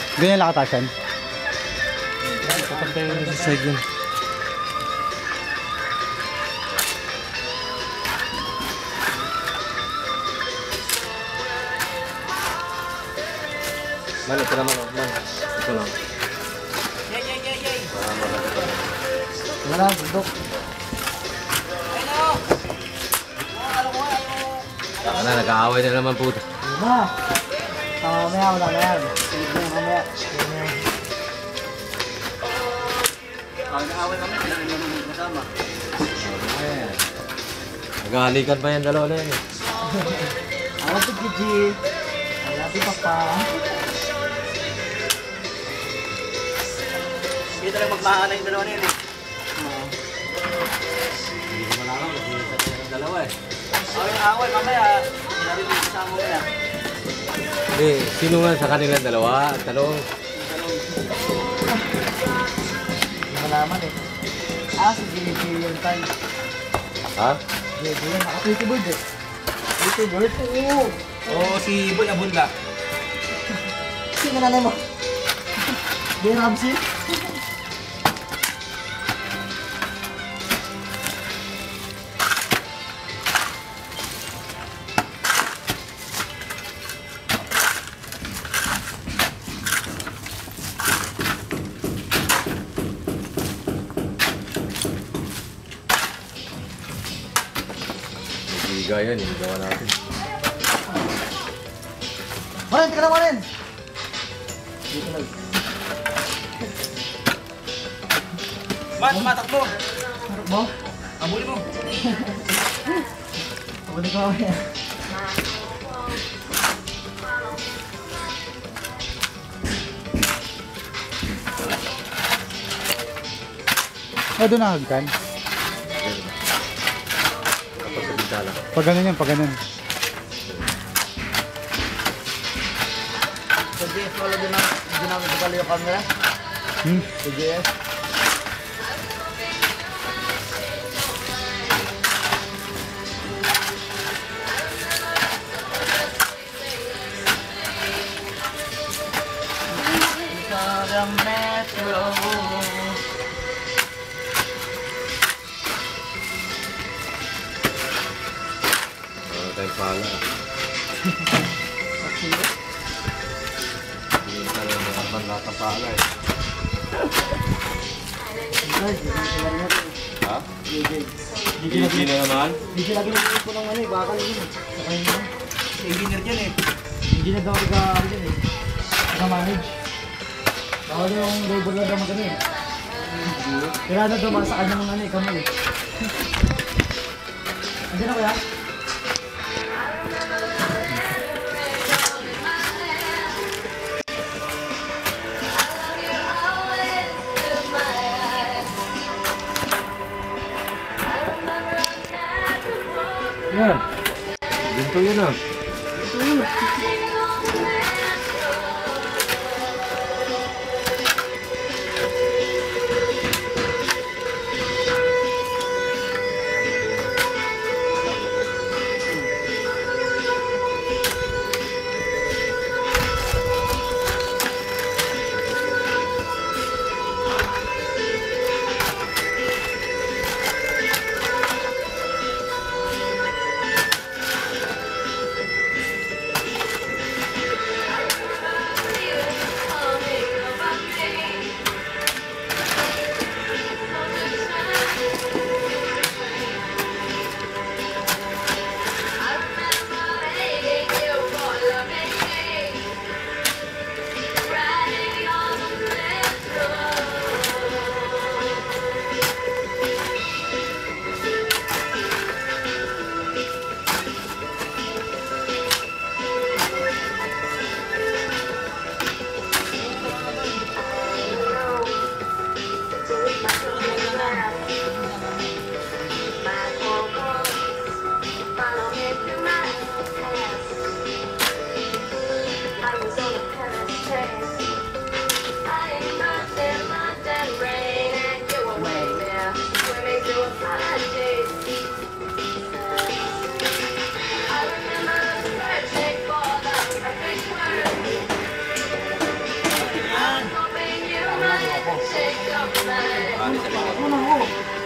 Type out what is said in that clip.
Ganyan lang katasan. Kapag tayo sa side yun. Man, ito naman. Man, ito lang. Yay! Wala, bundok. Saka na, nag-aaway na naman po. Wala. Mamaya, wala na yan. Mamaya. Nag-aaway kami, kailangan naman kasama. Nag-ahalikan pa yan, dalawa na yan eh. I love you, Gigi. I love you, Papa. Dito lang magmahana yung dalawa na yun eh. Hindi ko malakaw, nag-iisa tayo ng dalawa eh. Yung away, mamaya, sinabi mo kasama mo na. Hindi, sino nga sa kanilang dalawa? Tanong. Hindi malaman eh. Si Gigi yung time. Ha? Gigi yung naka-pretty bird eh. Pretty bird? Oo. Oo, si Boy Abunda. Sino nanay mo? Di Ramsey? Biga yan, hindi gawa natin. Marin, tika na Marin! Dito na. Matakbo! Harap mo? Abuli mo! Abuli ko ako yan. Doon nakagkan? Kapag sa bintana. Pag ganun yan, pag ganun. Sa GS wala din namin pagkali yung camera. Sa GS. Sa metro. Wala tayong pala. Hindi na tayo nakapang lahat ng pala eh. Ha? Gigi na naman? Hindi lagi nag-iisip ko ng ano eh, bakal yun eh. Sa kanya naman. Engineer dyan eh. Hindi na daw ka dyan eh. Naka-manage. Bawal yung labor na daw magano eh. Kaya na daw sa kanya mga ano eh, kamay. Andiyan na kuya? Yan. Ginto yun ah. ako. Bali sa likod. Ano ako?